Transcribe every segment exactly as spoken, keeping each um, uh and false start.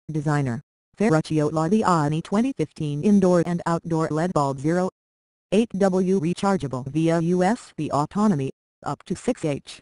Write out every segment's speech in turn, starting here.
Designer, Ferruccio Laviani twenty fifteen Indoor and Outdoor L E D Bulb zero point eight watt rechargeable via U S B Autonomy, up to six amps.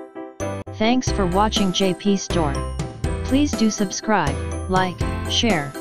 Thanks for watching J P Store. Please do subscribe, like, share,